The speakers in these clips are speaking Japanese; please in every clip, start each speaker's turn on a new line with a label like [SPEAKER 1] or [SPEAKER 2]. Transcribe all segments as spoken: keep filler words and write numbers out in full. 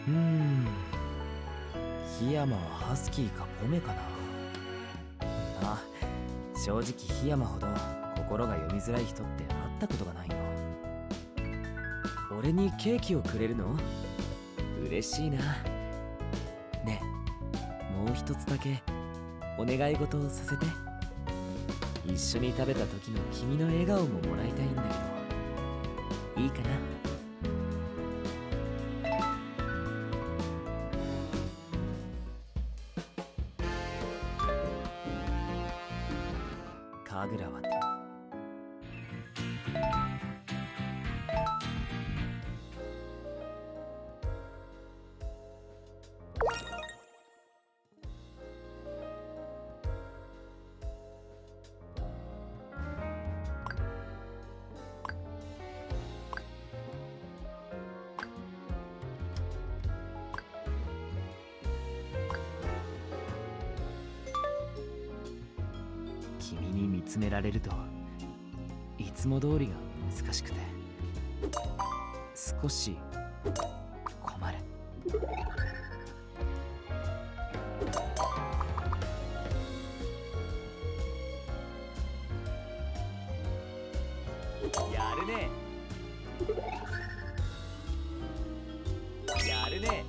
[SPEAKER 1] うーん、檜山はハスキーかポメかな。あ、正直檜山ほど心が読みづらい人って会ったことがないよ。俺にケーキをくれるの？嬉しいな。ねえ、もう一つだけお願い事をさせて。一緒に食べた時の君の笑顔ももらいたいんだけど、いいかな？神楽は君に見つめられるといつも通りが難しくて少し困る。やるねやるね。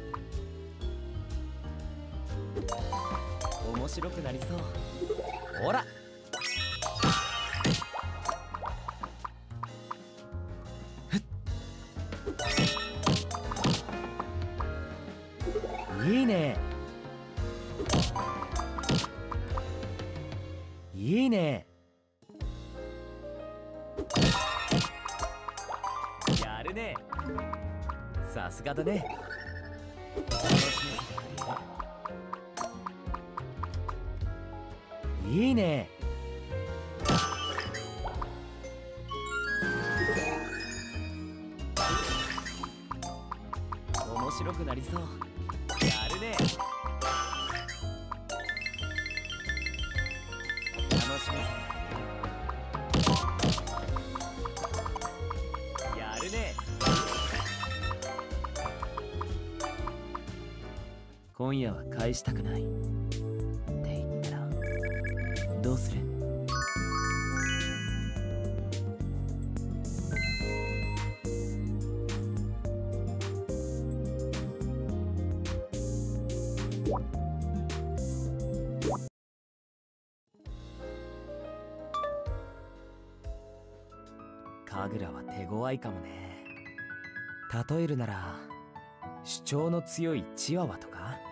[SPEAKER 1] 面白くなりそう。ほら、いいねいいね。やるね。さすがだね。いいね。面白くなりそう。やるね。楽しみ。やるね。今夜は返したくないって言ったらどうする？神楽は手強いかもね。例えるなら主張の強いチワワとか。